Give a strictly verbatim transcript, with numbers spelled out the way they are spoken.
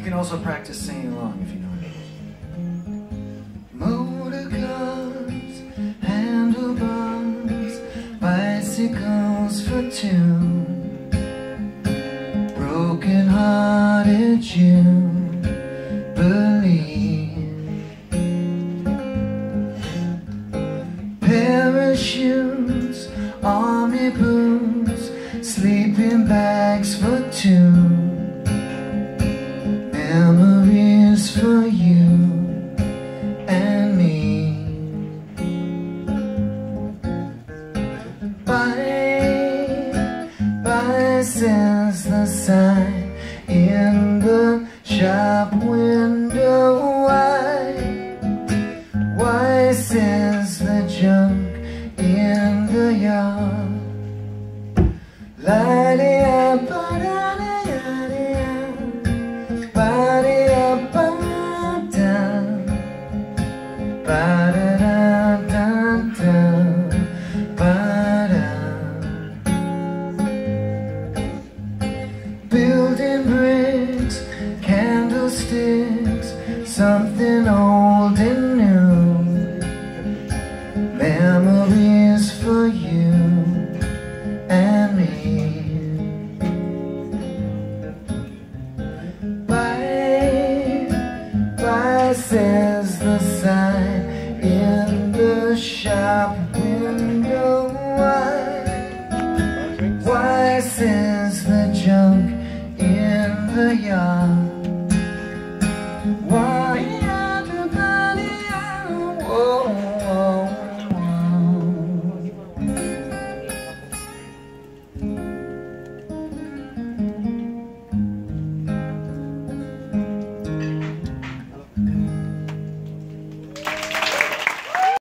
can also practice singing along if you know it. Motor cars, handlebars, bicycles for two, broken-hearted jubilee, parachutes, army boots, sleeping bags for two, memories for you and me. Bye, bye says the sign in the shop window. Why, why says the junk in the yard? La-di-ya, ba-da-di-ya-di-ya, ba-di-ya, ba-da, ba-da-da-da-da, ba-da. Building bricks, candlesticks, something old and new, memories for you and me. Bye, bye says the sign in the shop window. Why, why says the junk in the yard?